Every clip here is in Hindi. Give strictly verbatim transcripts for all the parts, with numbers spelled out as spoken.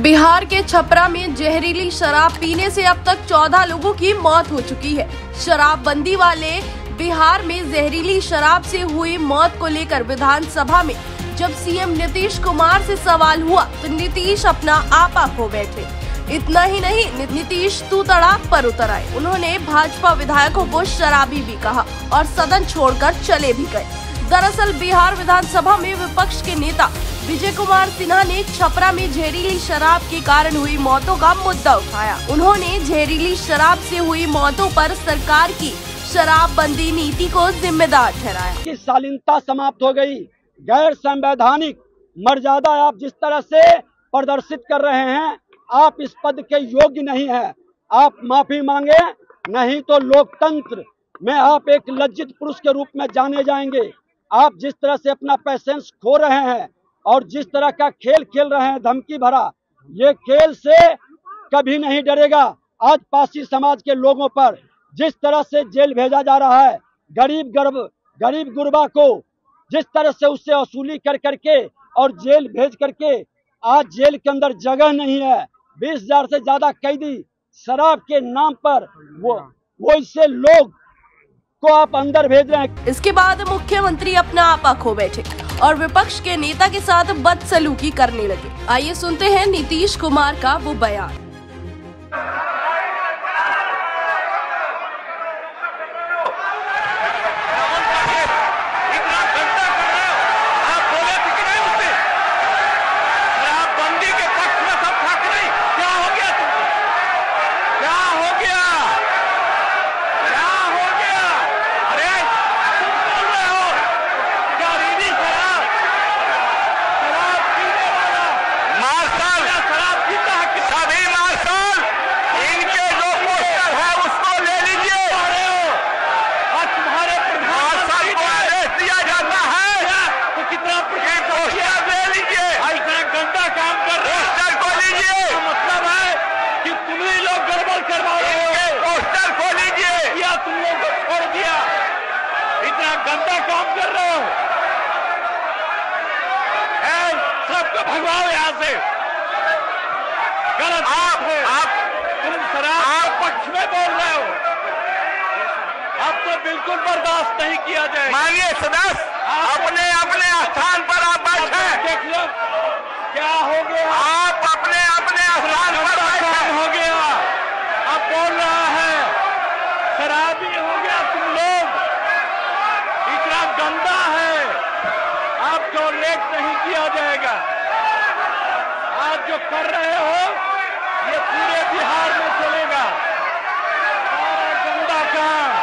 बिहार के छपरा में जहरीली शराब पीने से अब तक चौदह लोगों की मौत हो चुकी है। शराबबंदी वाले बिहार में जहरीली शराब से हुई मौत को लेकर विधानसभा में जब सीएम नीतीश कुमार से सवाल हुआ तो नीतीश अपना आपा खो बैठे। इतना ही नहीं, नीतीश तू तड़ाक पर उतर आए। उन्होंने भाजपा विधायकों को शराबी भी कहा और सदन छोड़कर चले भी गए। दरअसल बिहार विधानसभा में विपक्ष के नेता विजय कुमार सिन्हा ने छपरा में जहरीली शराब के कारण हुई मौतों का मुद्दा उठाया। उन्होंने जहरीली शराब से हुई मौतों पर सरकार की शराबबंदी नीति को जिम्मेदार ठहराया। की शालीनता समाप्त हो गई। गैर संवैधानिक मर्यादा आप जिस तरह से प्रदर्शित कर रहे हैं, आप इस पद के योग्य नहीं है। आप माफी मांगे, नहीं तो लोकतंत्र में आप एक लज्जित पुरुष के रूप में जाने जाएंगे। आप जिस तरह से अपना पैसेंस खो रहे हैं और जिस तरह का खेल खेल रहे हैं धमकी भरा, ये खेल से कभी नहीं डरेगा। आज पासी समाज के लोगों पर जिस तरह से जेल भेजा जा रहा है, गरीब गर्भ गरीब गुरबा को जिस तरह से उससे वसूली कर करके और जेल भेज करके, आज जेल के अंदर जगह नहीं है। बीस हजार से ज्यादा कैदी शराब के नाम पर वो वो इससे लोग को आप अंदर भेज रहे हैं। इसके बाद मुख्यमंत्री अपना आपा खो बैठे और विपक्ष के नेता के साथ बदसलूकी करने लगे। आइए सुनते हैं नीतीश कुमार का वो बयान। गंदा काम कर रहे हो, सबको भगवाओ यहाँ से। गलत आप हो, आप तुम शराब के पक्ष में बोल रहे हो। अब तो बिल्कुल बर्दाश्त नहीं किया जाए। मानिए सदस्य, अपने अपने स्थान पर आप बैठे। देख लो क्या हो गया। आप अपने अपने स्थान पर बैठे। हो गया, अब बोल रहा है शराबी हो गया तुम लोग, इतना गंदा है, आपको लेट नहीं किया जाएगा। आज जो कर रहे हो ये पूरे बिहार में चलेगा, सारा गंदा काम।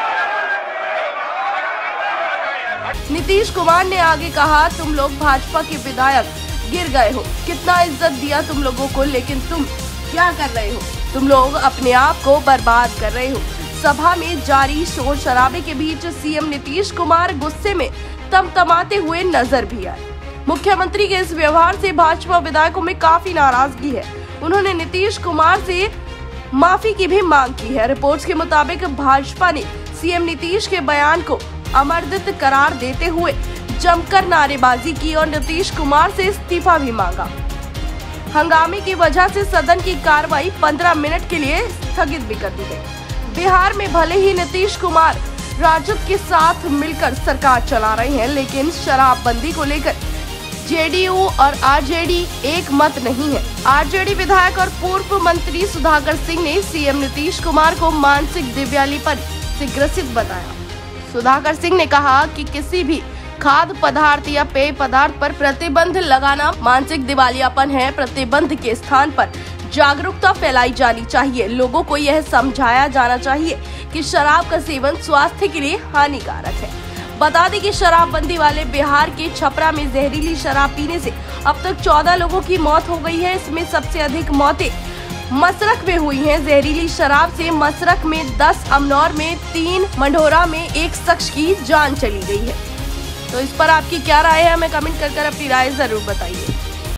नीतीश कुमार ने आगे कहा, तुम लोग भाजपा के विधायक गिर गए हो, कितना इज्जत दिया तुम लोगों को, लेकिन तुम क्या कर रहे हो? तुम लोग अपने आप को बर्बाद कर रहे हो। सभा में जारी शोर शराबे के बीच सीएम नीतीश कुमार गुस्से में तमतमाते हुए नजर भी आए। मुख्यमंत्री के इस व्यवहार से भाजपा विधायकों में काफी नाराजगी है। उन्होंने नीतीश कुमार से माफी की भी मांग की है। रिपोर्ट्स के मुताबिक भाजपा ने सीएम नीतीश के बयान को अमर्दित करार देते हुए जमकर नारेबाजी की और नीतीश कुमार से इस्तीफा भी मांगा। हंगामे की वजह से सदन की कार्रवाई पंद्रह मिनट के लिए स्थगित भी कर दी गई। बिहार में भले ही नीतीश कुमार राजद के साथ मिलकर सरकार चला रहे हैं, लेकिन शराबबंदी को लेकर जेडीयू और आरजेडी एक मत नहीं है। आरजेडी विधायक और पूर्व मंत्री सुधाकर सिंह ने सीएम नीतीश कुमार को मानसिक दिवालियापन से ग्रसित बताया। सुधाकर सिंह ने कहा कि किसी भी खाद्य पदार्थ या पेय पदार्थ पर प्रतिबंध लगाना मानसिक दिवालियापन है। प्रतिबंध के स्थान पर जागरूकता फैलाई जानी चाहिए। लोगों को यह समझाया जाना चाहिए कि शराब का सेवन स्वास्थ्य के लिए हानिकारक है। बता दें कि शराबबंदी वाले बिहार के छपरा में जहरीली शराब पीने से अब तक चौदह लोगों की मौत हो गई है। इसमें सबसे अधिक मौतें मसरख में हुई हैं। जहरीली शराब से मसरख में दस, अमनौर में तीन, मंढोरा में एक शख्स की जान चली गई है। तो इस पर आपकी क्या राय है, हमें कमेंट कर कर अपनी राय जरूर बताइए।